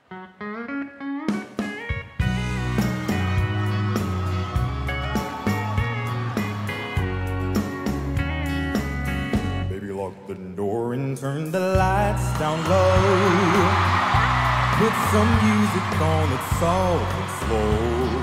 Baby, lock the door and turn the lights down low. Put some music on that's soft and slow.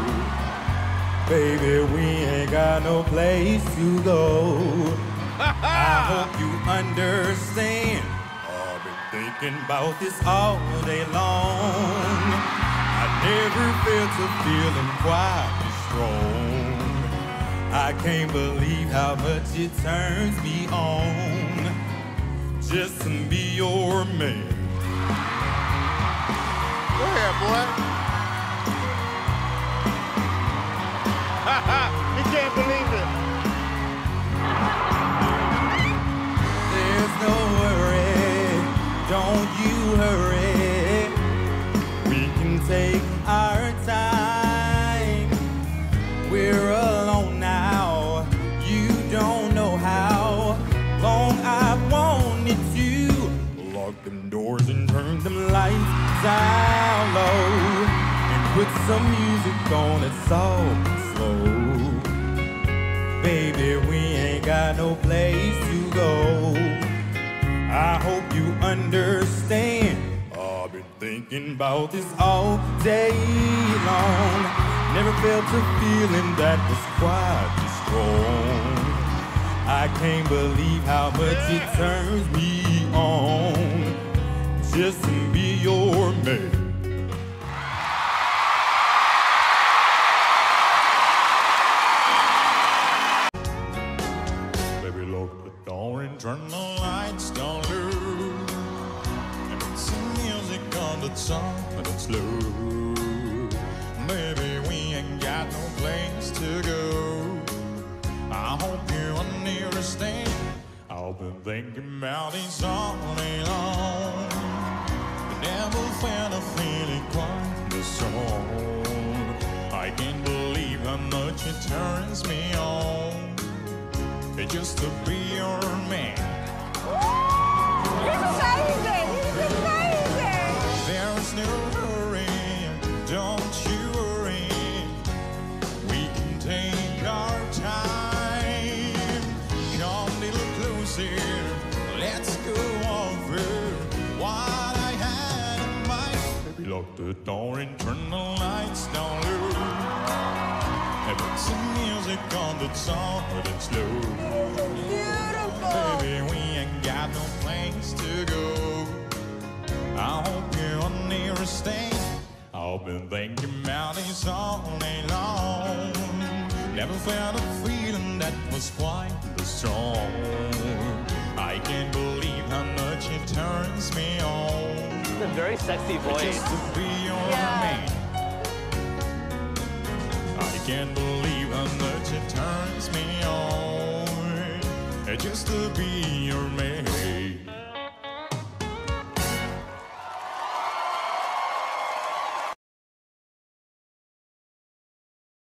Baby, we ain't got no place to go. I hope you understand. I've been thinking about this all day long. I never felt a feeling quite this strong. I can't believe how much it turns me on just to be your man. Go ahead, boy. He can't believe it. There's no worry, don't you hurry. We can take our time. We're alone now. You don't know how long I've wanted to. Lock them doors and turn them lights down low. And put some music on that's soft and slow. Baby, we ain't got no place to go. I hope you understand. I've been thinking about this all day long. Never felt a feeling that was quite this strong. I can't believe how much it turns me on just to be your man. Baby, lock the door and turn the lights down low. And put some music on that's soft and it's slow. Baby, we ain't got no place to go. I hope you understand. I've been thinking about this all day long. Never felt a feeling quite this strong. I can't believe how much it turns me on just to be your man. He's amazing! He's amazing! There's no hurry, don't you worry. We can take our time. Come a little closer, let's go over what I had in mind. Baby, lock the door and turn the lights down low. And put some music on that's soft and slow. Beautiful! Baby, we ain't got no place to go. I hope you understand. I've been thinking about this all day long. Never felt a feeling that was quite this strong. I can't believe how much it turns me on. It's a very sexy voice. Just to be your man. I can't believe how much it turns me on just to be your